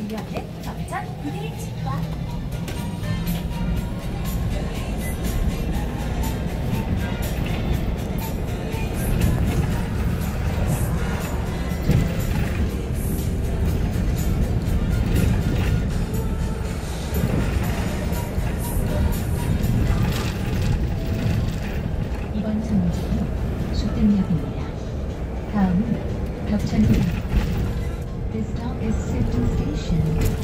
준비하는 협찬 부대찌개와 이번 정류장은 수등역입니다. 다음은 벽천역입니다. This stop is Sifton Station.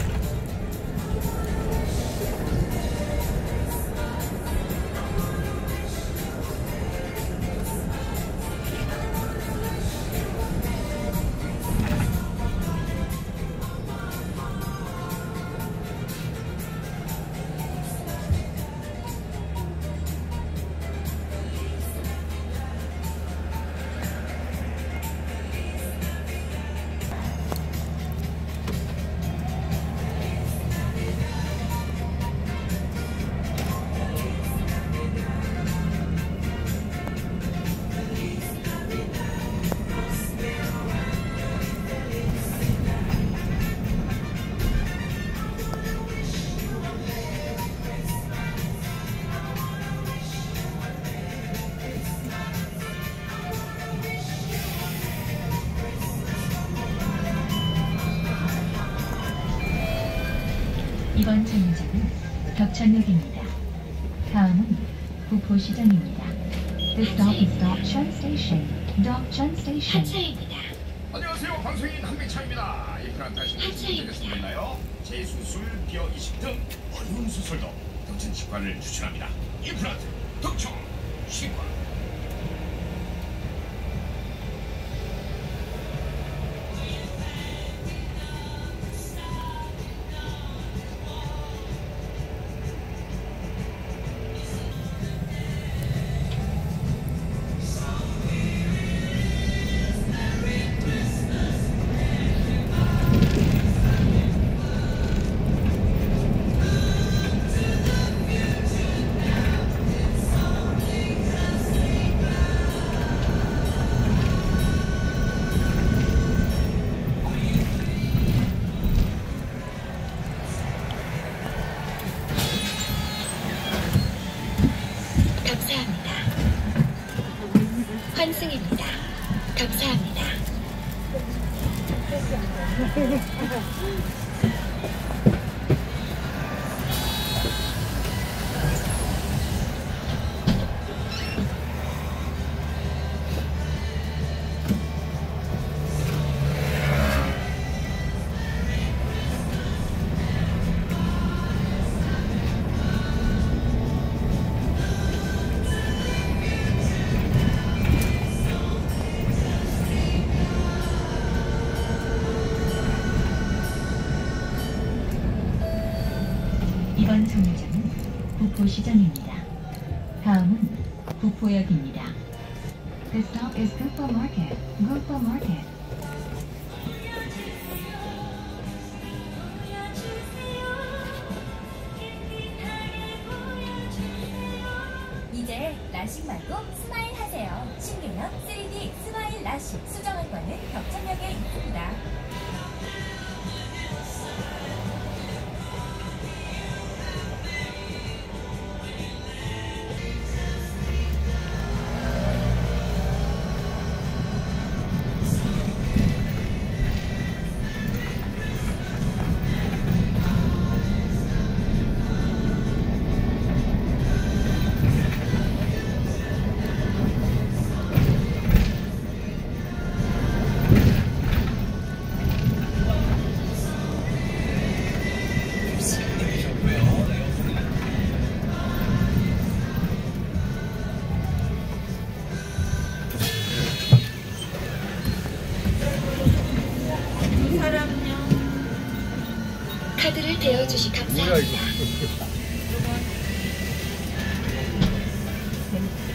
이번 정류장은 벽천역입니다. 다음은 구포시장입니다. This stop is Dokcheon Station. Dokcheon Station. 하차입니다. 안녕하세요. 방송인 한백차입니다. 이 프란트 하시는 분들께서 있나요? 재수술, 비어 이식 등 어려운 수술도 덕천치과를 추천합니다. 임플란트 덕천치과. 감사합니다. 환승입니다. 감사합니다. 이번 정류장은 구포시장입니다. 다음은 구포역입니다. This stop is Gupo Market. Gupo Market. 이제 라식 말고 스마일 하세요. 신개념 3D 스마일 라식 수정할과는 벽천역에 있습니다. 카드를 대어주시 감사합니다.